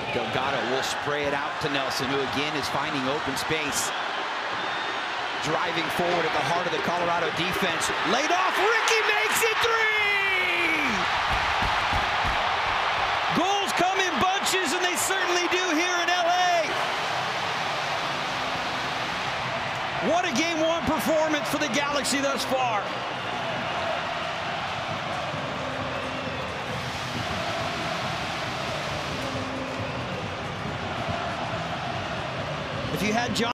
Delgado will spray it out to Nelson, who again is finding open space. Driving forward at the heart of the Colorado defense. Laid off, Riqui makes it three! Goals come in bunches, and they certainly do here in LA. What a Game 1 performance for the Galaxy thus far. If you had John